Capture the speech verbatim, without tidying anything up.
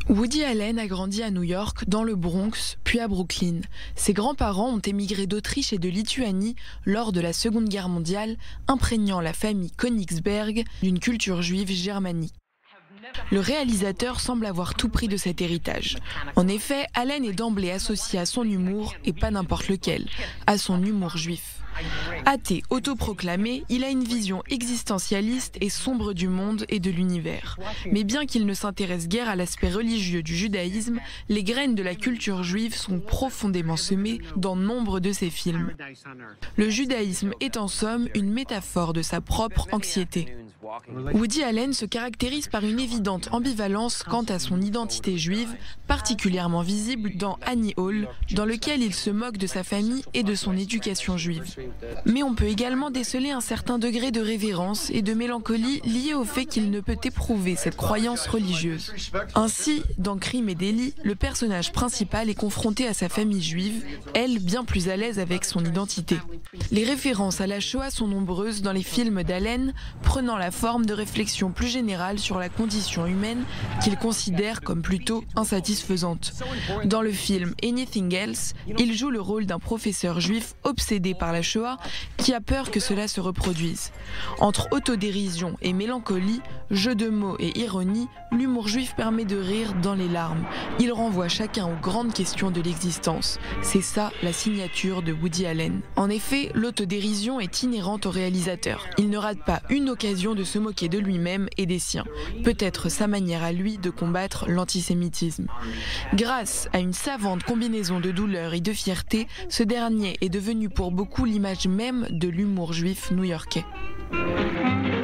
Woody Allen a grandi à New York, dans le Bronx, puis à Brooklyn. Ses grands-parents ont émigré d'Autriche et de Lituanie lors de la Seconde Guerre mondiale, imprégnant la famille Königsberg d'une culture juive germanique. Le réalisateur semble avoir tout pris de cet héritage. En effet, Allen est d'emblée associé à son humour, et pas n'importe lequel, à son humour juif. Athée autoproclamé, il a une vision existentialiste et sombre du monde et de l'univers. Mais bien qu'il ne s'intéresse guère à l'aspect religieux du judaïsme, les graines de la culture juive sont profondément semées dans nombre de ses films. Le judaïsme est en somme une métaphore de sa propre anxiété. Woody Allen se caractérise par une évidente ambivalence quant à son identité juive, particulièrement visible dans Annie Hall, dans lequel il se moque de sa famille et de son éducation juive. Mais on peut également déceler un certain degré de révérence et de mélancolie lié au fait qu'il ne peut éprouver cette croyance religieuse. Ainsi, dans Crime et délit, le personnage principal est confronté à sa famille juive, elle bien plus à l'aise avec son identité. Les références à la Shoah sont nombreuses dans les films d'Allen, prenant la forme de réflexions plus générales sur la condition humaine qu'il considère comme plutôt insatisfaisante. Dans le film Anything Else, il joue le rôle d'un professeur juif obsédé par la Shoah qui a peur que cela se reproduise. Entre autodérision et mélancolie, jeu de mots et ironie, l'humour juif permet de rire dans les larmes. Il renvoie chacun aux grandes questions de l'existence. C'est ça la signature de Woody Allen. En effet, l'autodérision est inhérente au réalisateur. Il ne rate pas une occasion de se moquer de lui-même et des siens. Peut-être sa manière à lui de combattre l'antisémitisme. Grâce à une savante combinaison de douleur et de fierté, ce dernier est devenu pour beaucoup l'image même de l'humour juif new-yorkais.